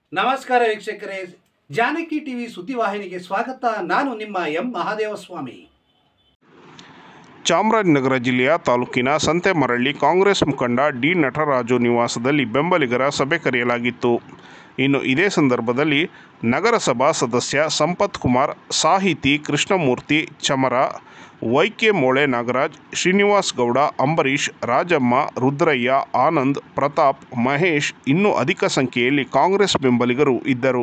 ನಮಸ್ಕಾರ ವೀಕ್ಷಕರೇ, ಜಾನಕಿ ಟಿವಿ ಸುದ್ದಿವಾಹಿನಿಗೆ ಸ್ವಾಗತ. ನಾನು ನಿಮ್ಮ ಎಂ ಮಹಾದೇವಸ್ವಾಮಿ. ಚಾಮರಾಜನಗರ ಜಿಲ್ಲೆಯ ತಾಲೂಕಿನ ಸಂತೆಮರಳ್ಳಿ ಕಾಂಗ್ರೆಸ್ ಮುಖಂಡ ಡಿ ನಟರಾಜು ನಿವಾಸದಲ್ಲಿ ಬೆಂಬಲಿಗರ ಸಭೆ ಕರೆಯಲಾಗಿತ್ತು. ಇನ್ನು ಇದೇ ಸಂದರ್ಭದಲ್ಲಿ ನಗರಸಭಾ ಸದಸ್ಯ ಸಂಪತ್ ಕುಮಾರ್, ಸಾಹಿತಿ ಕೃಷ್ಣಮೂರ್ತಿ ಚಮರ, ವೈಕೆ ಮೋಳೆ ನಾಗರಾಜ್, ಶ್ರೀನಿವಾಸ್ ಗೌಡ, ಅಂಬರೀಶ್, ರಾಜಮ್ಮ, ರುದ್ರಯ್ಯ, ಆನಂದ್, ಪ್ರತಾಪ್, ಮಹೇಶ್ ಇನ್ನೂ ಅಧಿಕ ಸಂಖ್ಯೆಯಲ್ಲಿ ಕಾಂಗ್ರೆಸ್ ಬೆಂಬಲಿಗರು ಇದ್ದರು.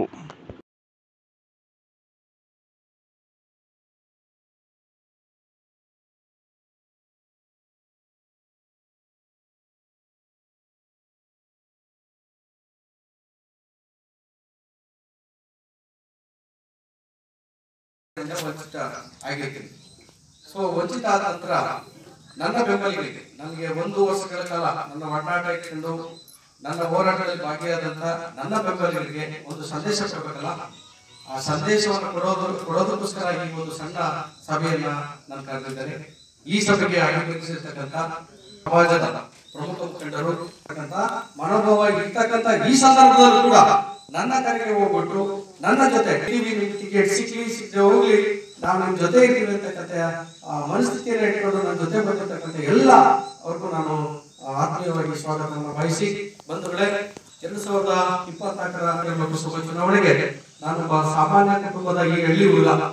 ವಂಚಿತ ಆಗಿರ್ತೀನಿ. ವಂಚಿತ ಆದ ನಂತರ ನನ್ನ ಬೆಂಬಲಿಗರಿಗೆ ನನಗೆ 1 ವರ್ಷಗಳ ಕಾಲ ನನ್ನ ಒಡನಾಟ ಇಟ್ಕೊಂಡು ನನ್ನ ಹೋರಾಟದಲ್ಲಿ ಭಾಗಿಯಾದಂತ ನನ್ನ ಬೆಂಬಲಿಗರಿಗೆ ಒಂದು ಸಂದೇಶ ಕೊಡಬೇಕಲ್ಲ. ಆ ಸಂದೇಶವನ್ನು ಕೊಡೋದಕ್ಕೋಸ್ಕರ ಈ ಒಂದು ಸಣ್ಣ ಸಭೆಯನ್ನ ನಾನು ಕರೆದಿದ್ದೇನೆ. ಈ ಸಭೆಗೆ ಆಗಮಿಸಿರ್ತಕ್ಕಂಥ ಸಮಾಜದ ಪ್ರಮುಖ ಮುಖಂಡರು ಮನೋಭಾವ ಇರ್ತಕ್ಕಂಥ ಈ ಸಂದರ್ಭದಲ್ಲೂ ಕೂಡ ನನ್ನ ಕರೆಗೆ ಹೋಗ್ಬಿಟ್ಟು ನನ್ನ ಜೊತೆ ಟಿವಿ ಟಿಕೆಟ್ ಸಿಕ್ಕದೆ ಹೋಗ್ಲಿ, ನಾವು ನಿಮ್ಮ ಜೊತೆ ಇರ್ತೀವಿ ಅಂತಕ್ಕಂಥ ಮನಸ್ಥಿತಿಯನ್ನು ಇಟ್ಕೊಂಡು ನನ್ನ ಜೊತೆ ಬಂದಿರ್ತಕ್ಕಂಥ ಎಲ್ಲ ಅವ್ರಿಗೂ ನಾನು ಆತ್ಮೀಯವಾಗಿ ಸ್ವಾಗತವನ್ನು ಬಯಸಿ, ಬಂಧುಗಳೇ, 2024ರ ಲೋಕಸಭಾ ಚುನಾವಣೆಗೆ ನಾನೊಬ್ಬ ಸಾಮಾನ್ಯ ಕುಟುಂಬದ ಈ ಹಳ್ಳಿ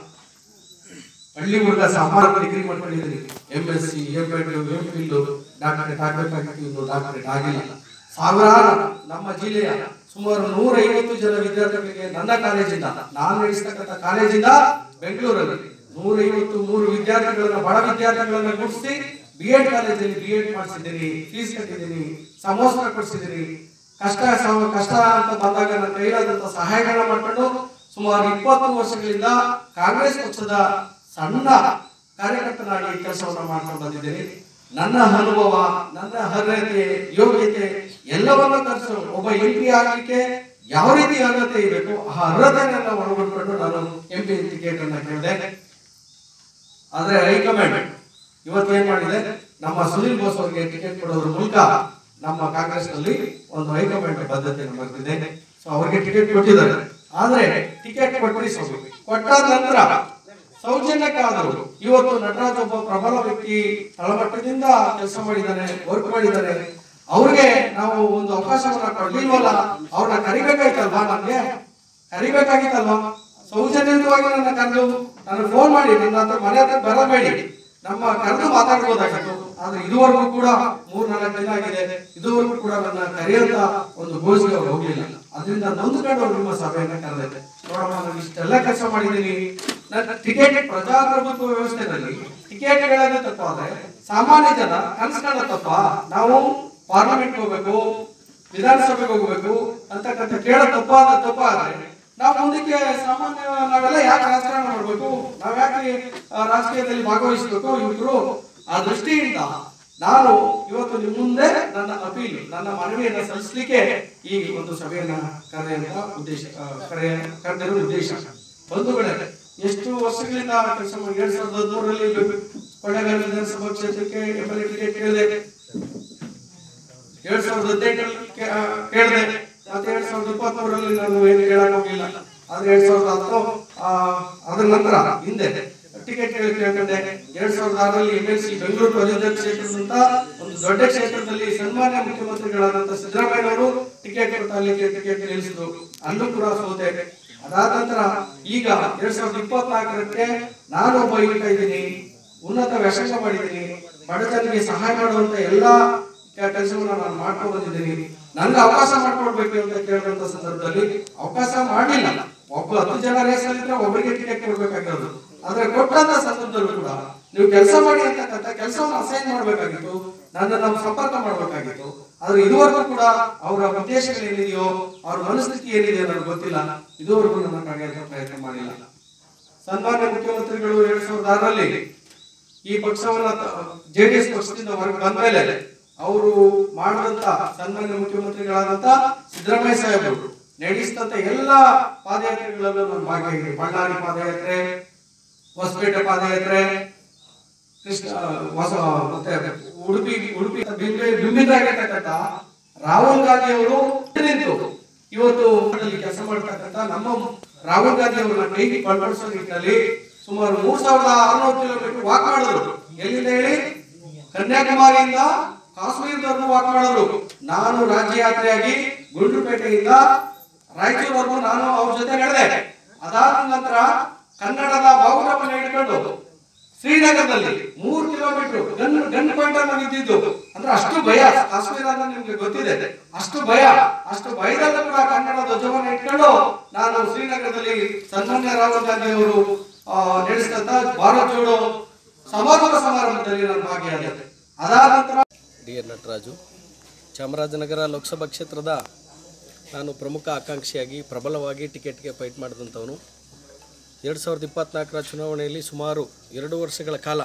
ಹುಡುಗ ಸಾಮಾನ್ಯ ಡಿಗ್ರಿ ಮಾಡ್ಕೊಂಡಿದ್ದೀನಿ. MSc, M.Ed, M.Phil, ಡಾಕ್ಟರೇಟ್ ಆಗಬೇಕಾಗಿತ್ತು, ಇನ್ನು ಡಾಕ್ಟರೇಟ್ ಆಗಿಲ್ಲ. ಸಾವಿರಾರು ನಮ್ಮ ಜಿಲ್ಲೆಯ ಸುಮಾರು 150 ಜನ ವಿದ್ಯಾರ್ಥಿಗಳಿಗೆ ನನ್ನ ಕಾಲೇಜಿಂದ, ನಾನು ನಡೆಸ್ತಕ್ಕಂಥ ಕಾಲೇಜಿಂದ ಬೆಂಗಳೂರಲ್ಲಿ 153 ವಿದ್ಯಾರ್ಥಿಗಳನ್ನ, ಬಡ ವಿದ್ಯಾರ್ಥಿಗಳನ್ನ ಗುರುತಿಸಿ B.Ed ಕಾಲೇಜಲ್ಲಿ B.Ed ಮಾಡಿಸಿದ್ದೀನಿ, ಫೀಸ್ ಕಟ್ಟಿದ್ದೀನಿ, ಸಮೋಸ ಕೊಡಿಸಿದ್ದೀನಿ. ಕಷ್ಟ ಅಂತ ಬಂದಾಗ ನನ್ನ ಕೈಲಾದಂತ ಸಹಾಯಗಳನ್ನ ಮಾಡ್ಕೊಂಡು ಸುಮಾರು 20 ವರ್ಷಗಳಿಂದ ಕಾಂಗ್ರೆಸ್ ಪಕ್ಷದ ಸಣ್ಣ ಕಾರ್ಯಕರ್ತನಾಗಿ ಕೆಲಸವನ್ನ ಮಾಡ್ಕೊಂಡು ಬಂದಿದ್ದೇನೆ. ನನ್ನ ಅನುಭವ, ನನ್ನ ಅರ್ಹತೆ, ಯೋಗ್ಯತೆ ಎಲ್ಲವನ್ನ ಕಲಿಸೋ ಒಬ್ಬ MP ಆಗಲಿಕ್ಕೆ ಯಾವ ರೀತಿ ಅರ್ಹತೆ ಇರಬೇಕು, ಆ ಅರ್ಹತೆಯನ್ನ ಒಳಗೊಂಡು ನಾನು MP ಟಿಕೆಟ್ ಅನ್ನ ಕೇಳಿದೆ. ಆದ್ರೆ ಹೈಕಮಾಂಡ್ ಇವತ್ತು ಏನ್ ಮಾಡಿದೆ, ನಮ್ಮ ಸುನಿಲ್ ಬೋಸ್ ಅವರಿಗೆ ಟಿಕೆಟ್ ಕೊಡೋದ್ರ ಮೂಲಕ ನಮ್ಮ ಕಾಂಗ್ರೆಸ್ ನಲ್ಲಿ ಒಂದು ಹೈಕಮಾಂಡ್ ಬದ್ಧತೆಯನ್ನು ಬರೆದಿದೆ. ಅವರಿಗೆ ಟಿಕೆಟ್ ಕೊಟ್ಟಿದ್ದಾರೆ. ಆದ್ರೆ ಟಿಕೆಟ್ ಕೊಟ್ಟಾದ ನಂತರ ಸೌಜನ್ಯಕ್ಕಾದರೂ ಇವತ್ತು ನಟರಾಜ್ ಒಬ್ಬ ಪ್ರಬಲ ವ್ಯಕ್ತಿ, ತಳಮಟ್ಟದಿಂದ ಕೆಲಸ ಮಾಡಿದ್ದಾನೆ, ವರ್ಕ್ ಮಾಡಿದ್ದಾರೆ. ಅವ್ರಿಗೆ ನಾವು ಒಂದು ಅವಕಾಶವನ್ನ ಕೊಡ್ಲಿಲ್ವಲ್ಲ, ಅವ್ರನ್ನ ಕರಿಬೇಕಾಗಿತ್ತಲ್ವಾ, ನಮ್ಗೆ ಕರಿಬೇಕಾಗಿತ್ತಲ್ವಾ. ಸೌಜನ್ಯವಾಗಿ ನನ್ನ ಕರೆದು ನನಗೆ ಫೋನ್ ಮಾಡಿ, ನನ್ನ ಹತ್ರ ಮನೆ ಹತ್ರ ಬರಬೇಡಿ, ನಮ್ಮ ಕರೆದು ಮಾತಾಡ್ಬೋದಾಗಿತ್ತು. ಆದ್ರೆ ಇದುವರೆಗೂ ಕೂಡ 3-4 ದಿನ ಆಗಿದೆ, ಇದುವರೆಗೂ ಕೂಡ ನನ್ನ ಕರೆಯಂತ ಒಂದು ಗೋಷ್ಠಿಗೆ ಅವ್ರು ಹೋಗ್ಲಿಲ್ಲ. ಅದರಿಂದ ನೊಂದುಕೊಂಡು ಅವ್ರು ನಿಮ್ಮ ಸಭೆಯನ್ನ ಕರೆದಿದೆ. ನೋಡಮ್ಮ, ನಾನು ಇಷ್ಟೆಲ್ಲ ಕೆಲಸ ಮಾಡಿದ್ದೀನಿ. ನನ್ನ ಟಿಕೆಟ್ ಪ್ರಜಾಪ್ರಭುತ್ವ ವ್ಯವಸ್ಥೆಯಲ್ಲಿ ಟಿಕೆಟ್ ಹೇಳೋದೇ ತಪ್ಪಾದ್ರೆ ಸಾಮಾನ್ಯ ಜನ ಕನ್ಸ್ಕೊಳ್ಳೋ ತಪ್ಪ. ನಾವು ಪಾರ್ಲಿಮೆಂಟ್ ಹೋಗ್ಬೇಕು, ವಿಧಾನಸಭೆಗೆ ಹೋಗ್ಬೇಕು ಅಂತಕ್ಕಂಥ ಕೇಳೋ ತಪ್ಪಾದ್ರೆ ನಾವು ಮುಂದಕ್ಕೆ ಸಾಮಾನ್ಯ ನಾವೆಲ್ಲ ಯಾಕೆ ರಾಜಕಾರಣ ಮಾಡ್ಬೇಕು, ನಾವ್ ಯಾಕೆ ರಾಜಕೀಯದಲ್ಲಿ ಭಾಗವಹಿಸಬೇಕು ಇವರು. ಆ ದೃಷ್ಟಿಯಿಂದ ನಾನು ಇವತ್ತು ನಿಮ್ಮ ಮುಂದೆ ನನ್ನ ಅಪೀಲ್, ನನ್ನ ಮನವಿಯನ್ನ ಸಲ್ಲಿಸಲಿಕ್ಕೆ ಈ ಒಂದು ಸಭೆಯನ್ನ ಕರೆದಿರುವ ಉದ್ದೇಶ. ಬಂಧುಗಳೇ, ಎಷ್ಟು ವರ್ಷಗಳಿಂದ ಕೆಲಸ ಮಾಡಿ 2013ರಲ್ಲಿ ಕೊಳ್ಳೇಗಾಲ ವಿಧಾನಸಭಾ ಕ್ಷೇತ್ರಕ್ಕೆ MLA ಟಿಕೆಟ್ ಕೇಳಿದೆ, 2018 ಕೇಳಿದೆ, ಮತ್ತೆ 2023ರಲ್ಲಿ ನಾನು ಏನು ಕೇಳಕ್ ಹೋಗಿಲ್ಲ. ಆದ್ರೆ 2010 ಅದರ ನಂತರ ಹಿಂದೆ ಟಿಕೆಟ್ ಕೇಳ್ಕೊಂಡೆ. 2006ರಲ್ಲಿ MLC ಬೆಂಗಳೂರು ಪದವೀಧರ ಕ್ಷೇತ್ರದಂತ ಒಂದು ದೊಡ್ಡ ಕ್ಷೇತ್ರದಲ್ಲಿ ಸನ್ಮಾನ್ಯ ಮುಖ್ಯಮಂತ್ರಿಗಳಾದಂತ ಸಿದ್ದರಾಮಯ್ಯನವರು ಟಿಕೆಟ್ ಕೊಟ್ಟು ಟಿಕೆಟ್ ನಿಲ್ಲಿಸಿದ್ರು, ಅಲ್ಲೂ ಕೂಡ ಸೋತೆ. ಅದಾದ ನಂತರ ಈಗ 2024ಕ್ಕೆ ನಾನು ಒಬ್ಬ ಯುವಕ ಇದ್ದೀನಿ, ಉನ್ನತ ವ್ಯಾಸಂಗ ಮಾಡಿದ್ದೀನಿ, ಬಡಜನಿಗೆ ಸಹಾಯ ಮಾಡುವಂತ ಎಲ್ಲಾ ಕೆಲಸವನ್ನ ನಾನು ಮಾಡ್ಕೊಂಡು ಬಂದಿದ್ದೀನಿ. ನನ್ಗೆ ಅವಕಾಶ ಮಾಡ್ಕೊಡ್ಬೇಕು ಅಂತ ಕೇಳಿದಂತ ಸಂದರ್ಭದಲ್ಲಿ ಅವಕಾಶ ಮಾಡಲಿಲ್ಲ. ಒಬ್ಬ 10 ಜನ ರೇಸಲ್ಲಿದ್ರೆ ಒಬ್ಬರಿಗೆ ಟಿಕೆಟ್ ಕೊಡ್ಬೇಕಾಗಿರೋದು. ಆದ್ರೆ ಕೊಟ್ಟಂತ ಸಂದರ್ಭದಲ್ಲೂ ಕೂಡ ನೀವು ಕೆಲಸ ಮಾಡಿ ಅಂತಕ್ಕಂಥ ಕೆಲಸವನ್ನು ಅಸೈನ್ ಮಾಡ್ಬೇಕಾಗಿತ್ತು, ನನ್ನನ್ನು ಸಂಪರ್ಕ ಮಾಡ್ಬೇಕಾಗಿತ್ತು. ಆದ್ರೆ ಇದುವರೆಗೂ ಕೂಡ ಅವರ ಉದ್ದೇಶಗಳು ಏನಿದೆಯೋ, ಅವ್ರ ಮನಸ್ಥಿತಿ ಏನಿದೆ ಅನ್ನೋದು ಗೊತ್ತಿಲ್ಲ. ಇದುವರೆಗೂ ನನ್ನ ಕಡೆಯಿಂದ ಪ್ರಯತ್ನ ಮಾಡಿಲ್ಲ. ಸನ್ಮಾನ್ಯ ಮುಖ್ಯಮಂತ್ರಿಗಳು 2006ರಲ್ಲಿ ಈ ಪಕ್ಷವನ್ನ JDS ಪಕ್ಷದಿಂದ ಹೊರಗೆ ಬಂದ ಮೇಲೆ ಅವರು ಮಾಡಿದಂತ ಸನ್ಮಾನ್ಯ ಮುಖ್ಯಮಂತ್ರಿಗಳಾದಂತ ಸಿದ್ದರಾಮಯ್ಯ ಸಾಹೇಬರು ನಡೆಸಿದಂತ ಎಲ್ಲಾ ಪಾದಯಾತ್ರೆಗಳಲ್ಲೂ ನಾನು ಭಾಗಿಯಾಗಿದ್ದೀನಿ. ಬಳ್ಳಾರಿ ಪಾದಯಾತ್ರೆ, ಹೊಸಪೇಟೆ ಪಾದಯಾತ್ರೆ, ಮತ್ತೆ ಉಡುಪಿ ಬಿಂಬಿತರಾಗಿರ್ತಕ್ಕಂಥ ರಾಹುಲ್ ಗಾಂಧಿ ಅವರು ನಿಂತು ಇವತ್ತು ಕೆಲಸ ಮಾಡ್ತಕ್ಕಂಥ ನಮ್ಮ ರಾಹುಲ್ ಗಾಂಧಿ ಅವರನ್ನ ಕೈಗೆ ಬಲಪಡಿಸೋ ನಿಟ್ಟಿನಲ್ಲಿ ಸುಮಾರು 3600 ಕಿಲೋಮೀಟರ್ ವಾಕ್ ಮಾಡಿದ್ರು. ಎಲ್ಲಿಂದ ಹೇಳಿ? ಕನ್ಯಾಕುಮಾರಿಯಿಂದ ಕಾಶ್ಮೀರದವರೆಗೂ ವಾಕ್ ಮಾಡಿದ್ರು. ನಾನು ರಾಜ್ಯ ಯಾತ್ರೆಯಾಗಿ ಗುಂಡ್ಲುಪೇಟೆಯಿಂದ ರಾಯಚೂರ್ವರೆಗೂ ನಾನು ಅವ್ರ ಜೊತೆ ನಡೆದೆ. ಅದಾದ ನಂತರ ಕನ್ನಡದ ಬಾವುಟವನ್ನು ಹಿಡ್ಕೊಂಡು ಶ್ರೀನಗರದಲ್ಲಿ 3 ಕಿಲೋಮೀಟರ್ ಗನ್ ಪಾಯಿಂಟ್ ಅನ್ನು ಇದ್ದಿದ್ದು. ಅಂದ್ರೆ ಅಷ್ಟು ಭಯ, ಕಾಶ್ಮೀರ ಅಂತ ನಿಮ್ಗೆ ಗೊತ್ತಿದೆ, ಅಷ್ಟು ಭಯದಲ್ಲೂ ಕೂಡ ಕನ್ನಡ ಧ್ವಜವನ್ನು ಇಟ್ಕೊಂಡು ನಾನು ಶ್ರೀನಗರದಲ್ಲಿ ಸನ್ಮಾನ್ಯ ರಾಹುಲ್ ಗಾಂಧಿ ಅವರು ನಡೆಸಿದಂತ ಭಾರತ್ ಜೋಡೋ ಸಮಾರೋಪ ಸಮಾರಂಭದಲ್ಲಿ ನಾನು ಭಾಗಿಯಾದೆ. ಅದಾದ ನಂತರ ಡಿ.ಎನ್. ನಟರಾಜು, ಚಾಮರಾಜನಗರ ಲೋಕಸಭಾ ಕ್ಷೇತ್ರದ ನಾನು ಪ್ರಮುಖ ಆಕಾಂಕ್ಷಿಯಾಗಿ ಪ್ರಬಲವಾಗಿ ಟಿಕೆಟ್ಗೆ ಫೈಟ್ ಮಾಡಿದಂಥವನು. 2024ರ ಚುನಾವಣೆಯಲ್ಲಿ ಸುಮಾರು 2 ವರ್ಷಗಳ ಕಾಲ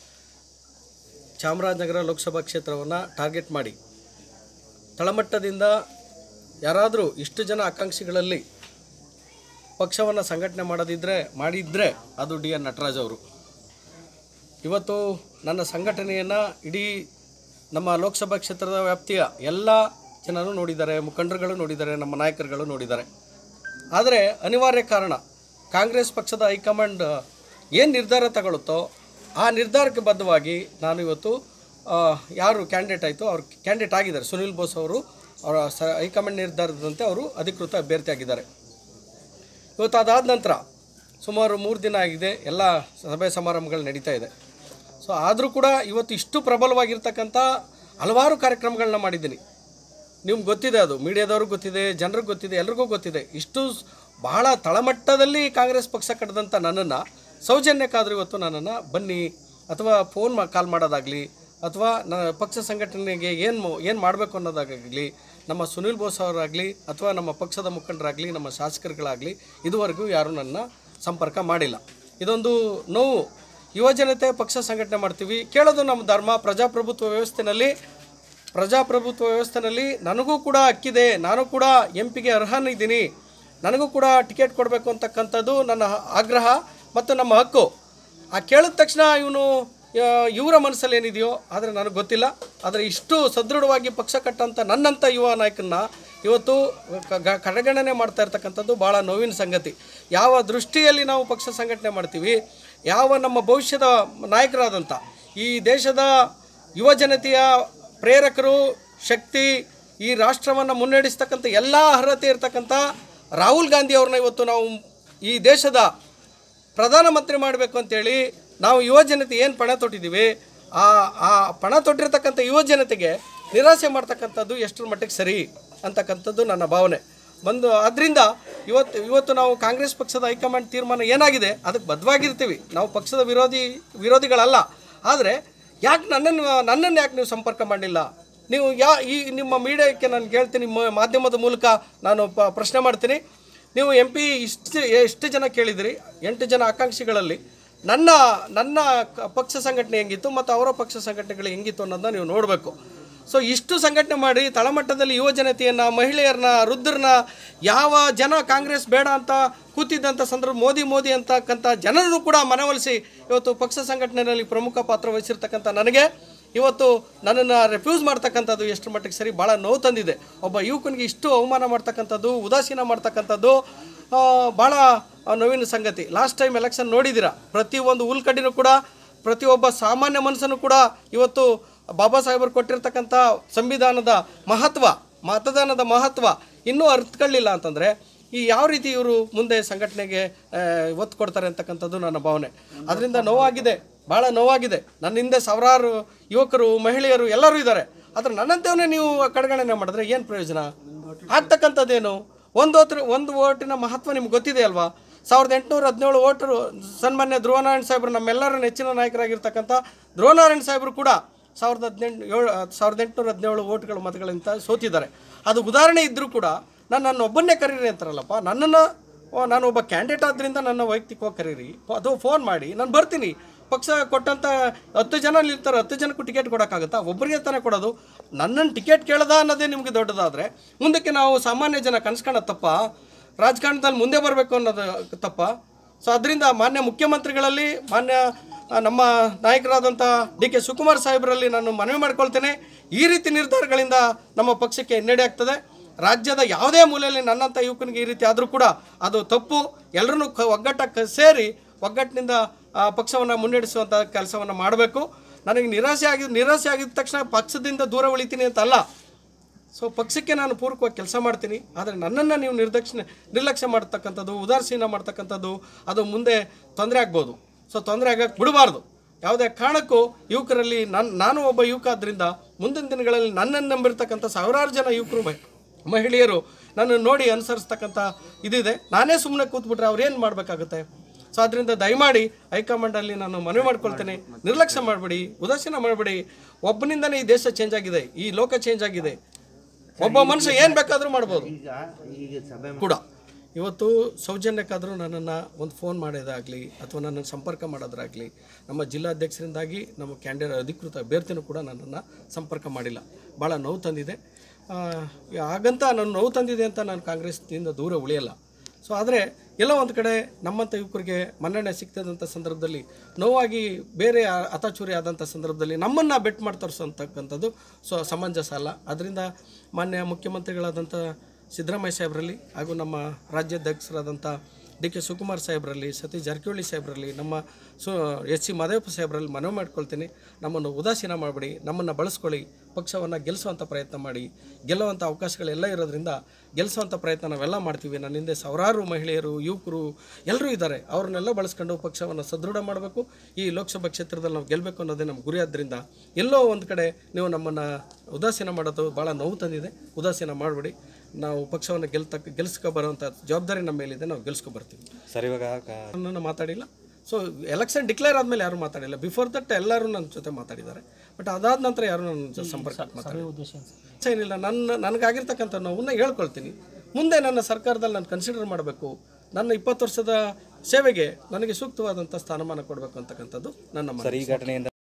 ಚಾಮರಾಜನಗರ ಲೋಕಸಭಾ ಕ್ಷೇತ್ರವನ್ನು ಟಾರ್ಗೆಟ್ ಮಾಡಿ ತಳಮಟ್ಟದಿಂದ ಯಾರಾದರೂ ಇಷ್ಟು ಜನ ಆಕಾಂಕ್ಷಿಗಳಲ್ಲಿ ಪಕ್ಷವನ್ನು ಸಂಘಟನೆ ಮಾಡಿದರೆ ಅದು ಡಿ.ಎನ್. ನಟರಾಜ್ ಅವರು. ಇವತ್ತು ನನ್ನ ಸಂಘಟನೆಯನ್ನು ಇಡೀ ನಮ್ಮ ಲೋಕಸಭಾ ಕ್ಷೇತ್ರದ ವ್ಯಾಪ್ತಿಯ ಎಲ್ಲ ಜನರು ನೋಡಿದ್ದಾರೆ, ಮುಖಂಡರುಗಳು ನೋಡಿದ್ದಾರೆ, ನಮ್ಮ ನಾಯಕರುಗಳು ನೋಡಿದ್ದಾರೆ. ಆದರೆ ಅನಿವಾರ್ಯ ಕಾರಣ ಕಾಂಗ್ರೆಸ್ ಪಕ್ಷದ ಹೈಕಮಾಂಡ್ ಏನು ನಿರ್ಧಾರ ತಗೊಳ್ಳುತ್ತೋ ಆ ನಿರ್ಧಾರಕ್ಕೆ ಬದ್ಧವಾಗಿ ನಾನು ಇವತ್ತು ಯಾರು ಕ್ಯಾಂಡಿಡೇಟ್ ಆಯಿತು ಅವ್ರು ಕ್ಯಾಂಡಿಡೇಟ್ ಆಗಿದ್ದಾರೆ. ಸುನಿಲ್ ಬೋಸ್ ಅವರು ಅವರ ಹೈಕಮಾಂಡ್ ನಿರ್ಧಾರದಂತೆ ಅವರು ಅಧಿಕೃತ ಅಭ್ಯರ್ಥಿ ಆಗಿದ್ದಾರೆ. ಇವತ್ತು ಅದಾದ ನಂತರ ಸುಮಾರು 3 ದಿನ ಆಗಿದೆ, ಎಲ್ಲ ಸಭೆ ಸಮಾರಂಭಗಳು ನಡೀತಾ ಇದೆ. ಸೊ ಆದರೂ ಕೂಡ ಇವತ್ತು ಇಷ್ಟು ಪ್ರಬಲವಾಗಿರ್ತಕ್ಕಂಥ ಹಲವಾರು ಕಾರ್ಯಕ್ರಮಗಳನ್ನ ಮಾಡಿದ್ದೀನಿ. ನಿಮ್ಗೆ ಗೊತ್ತಿದೆ, ಅದು ಮೀಡಿಯಾದವ್ರಿಗೆ ಗೊತ್ತಿದೆ, ಜನರಿಗೆ ಗೊತ್ತಿದೆ, ಎಲ್ರಿಗೂ ಗೊತ್ತಿದೆ. ಇಷ್ಟು ಬಹಳ ತಳಮಟ್ಟದಲ್ಲಿ ಕಾಂಗ್ರೆಸ್ ಪಕ್ಷ ಕಟ್ಟಿದಂಥ ನನ್ನನ್ನು ಸೌಜನ್ಯಕ್ಕಾದರೂ ಇವತ್ತು ನನ್ನನ್ನು ಬನ್ನಿ ಅಥವಾ ಕಾಲ್ ಮಾಡೋದಾಗಲಿ ಅಥವಾ ಪಕ್ಷ ಸಂಘಟನೆಗೆ ಏನು ಮಾಡಬೇಕು ಅನ್ನೋದಾಗಲಿ ನಮ್ಮ ಸುನಿಲ್ ಬೋಸ್ ಅವರಾಗಲಿ ಅಥವಾ ನಮ್ಮ ಪಕ್ಷದ ಮುಖಂಡರಾಗಲಿ ನಮ್ಮ ಶಾಸಕರುಗಳಾಗಲಿ ಇದುವರೆಗೂ ಯಾರೂ ನನ್ನ ಸಂಪರ್ಕ ಮಾಡಿಲ್ಲ. ಇದೊಂದು ನೋವು. ಯುವಜನತೆ ಪಕ್ಷ ಸಂಘಟನೆ ಮಾಡ್ತೀವಿ, ಕೇಳೋದು ನಮ್ಮ ಧರ್ಮ. ಪ್ರಜಾಪ್ರಭುತ್ವ ವ್ಯವಸ್ಥೆನಲ್ಲಿ ನನಗೂ ಕೂಡ ಹಕ್ಕಿದೆ, ನಾನು ಕೂಡ ಎಂಪಿಗೆ ಅರ್ಹನಿದ್ದೀನಿ, ನನಗೂ ಕೂಡ ಟಿಕೆಟ್ ಕೊಡಬೇಕು ಅಂತಕ್ಕಂಥದ್ದು ನನ್ನ ಆಗ್ರಹ ಮತ್ತು ನಮ್ಮ ಹಕ್ಕು. ಆ ಕೇಳಿದ ತಕ್ಷಣ ಇವರ ಮನಸ್ಸಲ್ಲಿ ಏನಿದೆಯೋ ಆದರೆ ನನಗೆ ಗೊತ್ತಿಲ್ಲ. ಆದರೆ ಇಷ್ಟು ಸದೃಢವಾಗಿ ಪಕ್ಷ ಕಟ್ಟಂಥ ನನ್ನಂಥ ಯುವ ನಾಯಕನ್ನ ಇವತ್ತು ಕಡೆಗಣನೆ ಮಾಡ್ತಾ ಇರ್ತಕ್ಕಂಥದ್ದು ಭಾಳ ನೋವಿನ ಸಂಗತಿ. ಯಾವ ದೃಷ್ಟಿಯಲ್ಲಿ ನಾವು ಪಕ್ಷ ಸಂಘಟನೆ ಮಾಡ್ತೀವಿ, ಯಾವ ನಮ್ಮ ಭವಿಷ್ಯದ ನಾಯಕರಾದಂಥ ಈ ದೇಶದ ಯುವ ಜನತೆಯ ಪ್ರೇರಕರು, ಶಕ್ತಿ, ಈ ರಾಷ್ಟ್ರವನ್ನು ಮುನ್ನಡೆಸ್ತಕ್ಕಂಥ ಎಲ್ಲ ಅರ್ಹತೆ ಇರ್ತಕ್ಕಂಥ ರಾಹುಲ್ ಗಾಂಧಿ ಅವ್ರನ್ನ ಇವತ್ತು ನಾವು ಈ ದೇಶದ ಪ್ರಧಾನಮಂತ್ರಿ ಮಾಡಬೇಕು ಅಂತೇಳಿ ನಾವು ಯುವ ಜನತೆ ಏನು ಪಣ ತೊಟ್ಟಿದ್ದೀವಿ, ಆ ಪಣ ತೊಟ್ಟಿರ್ತಕ್ಕಂಥ ಯುವ ಜನತೆಗೆ ನಿರಾಸೆ ಮಾಡ್ತಕ್ಕಂಥದ್ದು ಎಷ್ಟರ ಮಟ್ಟಿಗೆ ಸರಿ ಅಂತಕ್ಕಂಥದ್ದು ನನ್ನ ಭಾವನೆ. ಆದ್ದರಿಂದ ಇವತ್ತು ನಾವು ಕಾಂಗ್ರೆಸ್ ಪಕ್ಷದ ಹೈಕಮಾಂಡ್ ತೀರ್ಮಾನ ಏನಾಗಿದೆ ಅದಕ್ಕೆ ಬದ್ಧವಾಗಿರ್ತೀವಿ. ನಾವು ಪಕ್ಷದ ವಿರೋಧಿಗಳಲ್ಲ. ಆದರೆ ಯಾಕೆ ನನ್ನನ್ನು ಯಾಕೆ ನೀವು ಸಂಪರ್ಕ ಮಾಡಲಿಲ್ಲ? ನೀವು ನಿಮ್ಮ ಮೀಡಿಯಾಕ್ಕೆ ನಾನು ಕೇಳ್ತೀನಿ, ಮಾಧ್ಯಮದ ಮೂಲಕ ನಾನು ಪ್ರಶ್ನೆ ಮಾಡ್ತೀನಿ. ನೀವು MP ಎಷ್ಟು ಜನ ಕೇಳಿದಿರಿ? 8 ಜನ ಆಕಾಂಕ್ಷಿಗಳಲ್ಲಿ ನನ್ನ ಪಕ್ಷ ಸಂಘಟನೆ ಹೆಂಗಿತ್ತು ಮತ್ತು ಅವರ ಪಕ್ಷ ಸಂಘಟನೆಗಳು ಹೆಂಗಿತ್ತು ಅನ್ನೋದನ್ನ ನೀವು ನೋಡಬೇಕು. ಸೊ ಇಷ್ಟು ಸಂಘಟನೆ ಮಾಡಿ ತಳಮಟ್ಟದಲ್ಲಿ ಯುವ ಜನತೆಯನ್ನು, ಮಹಿಳೆಯರನ್ನ, ವೃದ್ಧರನ್ನ, ಯಾವ ಜನ ಕಾಂಗ್ರೆಸ್ ಬೇಡ ಅಂತ ಕೂತಿದ್ದಂಥ ಸಂದರ್ಭ ಮೋದಿ ಅಂತಕ್ಕಂಥ ಜನರನ್ನು ಕೂಡ ಮನವೊಲಿಸಿ ಇವತ್ತು ಪಕ್ಷ ಸಂಘಟನೆಯಲ್ಲಿ ಪ್ರಮುಖ ಪಾತ್ರ ವಹಿಸಿರ್ತಕ್ಕಂಥ ನನಗೆ ಇವತ್ತು ನನ್ನನ್ನು ರೆಫ್ಯೂಸ್ ಮಾಡ್ತಕ್ಕಂಥದ್ದು ಎಷ್ಟು ಮಟ್ಟಿಗೆ ಸರಿ, ಭಾಳ ನೋವು ತಂದಿದೆ. ಒಬ್ಬ ಯುವಕನಿಗೆ ಇಷ್ಟು ಅವಮಾನ ಮಾಡ್ತಕ್ಕಂಥದ್ದು, ಉದಾಸೀನ ಮಾಡ್ತಕ್ಕಂಥದ್ದು ಭಾಳ ನೋವಿನ ಸಂಗತಿ. ಲಾಸ್ಟ್ ಟೈಮ್ ಎಲೆಕ್ಷನ್ ನೋಡಿದ್ದೀರಾ, ಪ್ರತಿಯೊಂದು ಉಲ್ಕಡ್ಡಿನೂ ಕೂಡ, ಪ್ರತಿಯೊಬ್ಬ ಸಾಮಾನ್ಯ ಮನುಷ್ಯನೂ ಕೂಡ ಇವತ್ತು ಬಾಬಾ ಸಾಹೇಬರು ಕೊಟ್ಟಿರ್ತಕ್ಕಂಥ ಸಂವಿಧಾನದ ಮಹತ್ವ, ಮತದಾನದ ಮಹತ್ವ ಇನ್ನೂ ಅರ್ಥಕೊಳ್ಳಿಲ್ಲ ಅಂತಂದರೆ ಯಾವ ರೀತಿ ಇವರು ಮುಂದೆ ಸಂಘಟನೆಗೆ ಒತ್ತು ಕೊಡ್ತಾರೆ ಅಂತಕ್ಕಂಥದ್ದು ನನ್ನ ಭಾವನೆ. ಅದರಿಂದ ನೋವಾಗಿದೆ, ಭಾಳ ನೋವಾಗಿದೆ. ನನ್ನ ಹಿಂದೆ ಸಾವಿರಾರು ಯುವಕರು, ಮಹಿಳೆಯರು ಎಲ್ಲರೂ ಇದ್ದಾರೆ. ಆದರೆ ನನ್ನಂತೆವನ್ನೇ ನೀವು ಕಡೆಗಣನೆ ಮಾಡಿದ್ರೆ ಏನು ಪ್ರಯೋಜನ ಆಗ್ತಕ್ಕಂಥದ್ದೇನು? ಒಂದು ಓಟಿನ ಮಹತ್ವ ನಿಮ್ಗೆ ಗೊತ್ತಿದೆ ಅಲ್ವಾ? 1817 ಓಟರು ಸನ್ಮಾನ್ಯ ಧ್ರುವನಾರಾಯಣ ಸಾಹೇಬರು, ನಮ್ಮೆಲ್ಲರ ನೆಚ್ಚಿನ ನಾಯಕರಾಗಿರ್ತಕ್ಕಂಥ ಧ್ರುವನಾರಾಯಣ ಸಾಹೇಬರು ಕೂಡ 1817 ಓಟ್ಗಳ ಮತಗಳಿಂದ ಸೋತಿದ್ದಾರೆ. ಅದು ಉದಾಹರಣೆ ಇದ್ದರೂ ಕೂಡ ನನ್ನನ್ನು ಒಬ್ಬನ್ನೇ ಕರೀರಿ ಅಂತಾರಲ್ಲಪ್ಪ, ನಾನು ಒಬ್ಬ ಕ್ಯಾಂಡಿಡೇಟ್ ಆದ್ದರಿಂದ ನನ್ನ ವೈಯಕ್ತಿಕವಾಗಿ ಕರೀರಿ, ಅದು ಫೋನ್ ಮಾಡಿ, ನಾನು ಬರ್ತೀನಿ. ಪಕ್ಷ ಕೊಟ್ಟಂಥ 10 ಜನ ಇರ್ತಾರೆ, 10 ಜನಕ್ಕೂ ಟಿಕೆಟ್ ಕೊಡೋಕ್ಕಾಗುತ್ತಾ? ಒಬ್ಬರಿಗೆ ತಾನೇ ಕೊಡೋದು. ನನ್ನನ್ನು ಟಿಕೆಟ್ ಕೇಳದ ಅನ್ನೋದೇ ನಿಮಗೆ ದೊಡ್ಡದಾದರೆ ಮುಂದಕ್ಕೆ ನಾವು ಸಾಮಾನ್ಯ ಜನ ಕನ್ಸ್ಕೊಳ್ಳೋದು ತಪ್ಪ? ರಾಜಕಾರಣದಲ್ಲಿ ಮುಂದೆ ಬರಬೇಕು ಅನ್ನೋದು ತಪ್ಪ? ಸೊ ಅದರಿಂದ ಮಾನ್ಯ ಮುಖ್ಯಮಂತ್ರಿಗಳಲ್ಲಿ, ನಮ್ಮ ನಾಯಕರಾದಂಥ DK ಶಿವಕುಮಾರ್ ಸಾಹೇಬರಲ್ಲಿ ನಾನು ಮನವಿ ಮಾಡ್ಕೊಳ್ತೇನೆ. ಈ ರೀತಿ ನಿರ್ಧಾರಗಳಿಂದ ನಮ್ಮ ಪಕ್ಷಕ್ಕೆ ಹಿನ್ನಡೆ ಆಗ್ತದೆ. ರಾಜ್ಯದ ಯಾವುದೇ ಮೂಲೆಯಲ್ಲಿ ನನ್ನಂಥ ಯುವಕನಿಗೆ ಈ ರೀತಿ ಆದರೂ ಕೂಡ ಅದು ತಪ್ಪು. ಎಲ್ಲರನ್ನೂ ಒಗ್ಗಟ್ಟಾಗಿ ಸೇರಿ ಒಗ್ಗಟ್ಟಿನಿಂದ ಪಕ್ಷವನ್ನು ಮುನ್ನಡೆಸುವಂಥ ಕೆಲಸವನ್ನು ಮಾಡಬೇಕು. ನನಗೆ ನಿರಾಸೆ ಆಗಿದ ತಕ್ಷಣ ಪಕ್ಷದಿಂದ ದೂರ ಉಳಿತೀನಿ ಅಂತಲ್ಲ. ಸೊ ಪಕ್ಷಕ್ಕೆ ನಾನು ಪೂರಕವಾಗಿ ಕೆಲಸ ಮಾಡ್ತೀನಿ. ಆದರೆ ನನ್ನನ್ನು ನೀವು ನಿರ್ಲಕ್ಷ್ಯ ಮಾಡ್ತಕ್ಕಂಥದ್ದು, ಉದಾಸೀನ ಮಾಡ್ತಕ್ಕಂಥದ್ದು ಅದು ಮುಂದೆ ತೊಂದರೆ ಆಗ್ಬೋದು. ಸೊ ತೊಂದರೆ ಆಗಕ್ಕೆ ಬಿಡಬಾರ್ದು. ಯಾವುದೇ ಕಾರಣಕ್ಕೂ ಯುವಕರಲ್ಲಿ ನಾನು ಒಬ್ಬ ಯುವಕ ಆದ್ದರಿಂದ ಮುಂದಿನ ದಿನಗಳಲ್ಲಿ ನನ್ನನ್ನು ನಂಬಿರ್ತಕ್ಕಂಥ ಸಾವಿರಾರು ಜನ ಯುವಕರು ಮಹಿಳೆಯರು ನನ್ನನ್ನು ನೋಡಿ ಅನುಸರಿಸ್ತಕ್ಕಂಥ ಇದಿದೆ. ನಾನೇ ಸುಮ್ಮನೆ ಕೂತ್ಬಿಟ್ರೆ ಅವ್ರು ಏನು ಮಾಡಬೇಕಾಗುತ್ತೆ? ಸೊ ಅದರಿಂದ ದಯಮಾಡಿ ಹೈಕಮಾಂಡಲ್ಲಿ ನಾನು ಮನವಿ ಮಾಡ್ಕೊಳ್ತೇನೆ, ನಿರ್ಲಕ್ಷ್ಯ ಮಾಡಬೇಡಿ, ಉದಾಸೀನ ಮಾಡಬೇಡಿ. ಒಬ್ಬನಿಂದನೇ ಈ ದೇಶ ಚೇಂಜ್ ಆಗಿದೆ, ಈ ಲೋಕ ಚೇಂಜ್ ಆಗಿದೆ. ಒಬ್ಬ ಮನುಷ್ಯ ಏನು ಬೇಕಾದರೂ ಮಾಡ್ಬೋದು ಕೂಡ. ಇವತ್ತು ಸೌಜನ್ಯಕ್ಕಾದರೂ ನನ್ನನ್ನು ಒಂದು ಫೋನ್ ಮಾಡೋದಾಗಲಿ ಅಥವಾ ನನ್ನನ್ನು ಸಂಪರ್ಕ ಮಾಡೋದಾಗಲಿ ನಮ್ಮ ಜಿಲ್ಲಾಧ್ಯಕ್ಷರಿಂದಾಗಿ ನಮ್ಮ ಅಧಿಕೃತ ಅಭ್ಯರ್ಥಿನೂ ಕೂಡ ನನ್ನನ್ನು ಸಂಪರ್ಕ ಮಾಡಿಲ್ಲ. ಭಾಳ ನೋವು ತಂದಿದೆ. ಹಾಗಂತ ನಾನು ನೋವು ತಂದಿದೆ ಅಂತ ನಾನು ಕಾಂಗ್ರೆಸ್ನಿಂದ ದೂರ ಉಳಿಯಲ್ಲ. ಸೊ ಆದರೆ ಎಲ್ಲೋ ಒಂದು ಕಡೆ ನಮ್ಮಂಥ ಯುವಕರಿಗೆ ಮನ್ನಣೆ ಸಿಗ್ತದಂಥ ಸಂದರ್ಭದಲ್ಲಿ ನೋವಾಗಿ ಬೇರೆ ಅತಾಚೂರಿ ಆದಂಥ ಸಂದರ್ಭದಲ್ಲಿ ನಮ್ಮನ್ನು ಬೆಟ್ ಮಾಡಿ ತರಿಸೋಂತಕ್ಕಂಥದ್ದು ಸಮಂಜಸ ಅಲ್ಲ. ಅದರಿಂದ ಮಾನ್ಯ ಮುಖ್ಯಮಂತ್ರಿಗಳಾದಂಥ ಸಿದ್ದರಾಮಯ್ಯ ಸಾಹೇಬರಲ್ಲಿ ಹಾಗೂ ನಮ್ಮ ರಾಜ್ಯಾಧ್ಯಕ್ಷರಾದಂಥ ಡಿ.ಕೆ. ಶಿವಕುಮಾರ್ ಸಾಹೇಬರಲ್ಲಿ, ಸತೀಶ್ ಜಾರಕಿಹೊಳಿ ಸಾಹೇಬರಲ್ಲಿ, ನಮ್ಮ ಎಚ್.ಸಿ. ಮಾದೇವಪ್ಪ ಸಾಹೇಬರಲ್ಲಿ ಮನವಿ ಮಾಡ್ಕೊಳ್ತೀನಿ. ನಮ್ಮನ್ನು ಉದಾಸೀನ ಮಾಡಬೇಡಿ, ನಮ್ಮನ್ನು ಬಳಸ್ಕೊಳ್ಳಿ, ಪಕ್ಷವನ್ನು ಗೆಲ್ಲಿಸುವಂಥ ಪ್ರಯತ್ನ ಮಾಡಿ. ಗೆಲ್ಲುವಂಥ ಅವಕಾಶಗಳೆಲ್ಲ ಇರೋದ್ರಿಂದ ಗೆಲ್ಲಿಸುವಂಥ ಪ್ರಯತ್ನ ನಾವೆಲ್ಲ ಮಾಡ್ತೀವಿ. ನನ್ನ ಹಿಂದೆ ಸಾವಿರಾರು ಮಹಿಳೆಯರು, ಯುವಕರು ಎಲ್ಲರೂ ಇದ್ದಾರೆ. ಅವ್ರನ್ನೆಲ್ಲ ಬಳಸ್ಕೊಂಡು ಪಕ್ಷವನ್ನು ಸದೃಢ ಮಾಡಬೇಕು. ಈ ಲೋಕಸಭಾ ಕ್ಷೇತ್ರದಲ್ಲಿ ನಾವು ಗೆಲ್ಲಬೇಕು ಅನ್ನೋದೇ ನಮ್ಮ ಗುರಿ. ಆದ್ದರಿಂದ ಎಲ್ಲೋ ಒಂದು ಕಡೆ ನೀವು ನಮ್ಮನ್ನು ಉದಾಸೀನ ಮಾಡೋದು ಭಾಳ ನೋವು ತಂದಿದೆ. ಉದಾಸೀನ ಮಾಡಬೇಡಿ. ನಾವು ಪಕ್ಷವನ್ನು ಗೆಲ್ಸ್ಕೊ ಬರುವಂಥ ಜವಾಬ್ದಾರಿ ನಮ್ಮ ಮೇಲಿದೆ. ನಾವು ಗೆಲ್ಸ್ಕೊ ಬರ್ತೀವಿ. ಸರ್, ಇವಾಗ ನನ್ನ ಮಾತಾಡಿಲ್ಲ. ಸೊ ಎಲೆಕ್ಷನ್ ಡಿಕ್ಲೇರ್ ಆದಮೇಲೆ ಯಾರೂ ಮಾತಾಡಿಲ್ಲ. ಬಿಫೋರ್ ದಟ್ ಎಲ್ಲರೂ ನನ್ನ ಜೊತೆ ಮಾತಾಡಿದ್ದಾರೆ. ಬಟ್ ಅದಾದ ನಂತರ ಯಾರು ನನ್ನ ಜೊತೆ ಸಂಪರ್ಕ ಮಾತಾಡಿಲ್ಲ. ಏನಿಲ್ಲ, ನನಗಾಗಿರ್ತಕ್ಕಂಥ ನೋವನ್ನ ಹೇಳ್ಕೊಳ್ತೀನಿ. ಮುಂದೆ ನನ್ನ ಸರ್ಕಾರದಲ್ಲಿ ನಾನು ಕನ್ಸಿಡರ್ ಮಾಡಬೇಕು. ನನ್ನ 20 ವರ್ಷದ ಸೇವೆಗೆ ನನಗೆ ಸೂಕ್ತವಾದಂಥ ಸ್ಥಾನಮಾನ ಕೊಡಬೇಕು ಅಂತಕ್ಕಂಥದ್ದು ನನ್ನ ಸರ್, ಈ ಘಟನೆಯಿಂದ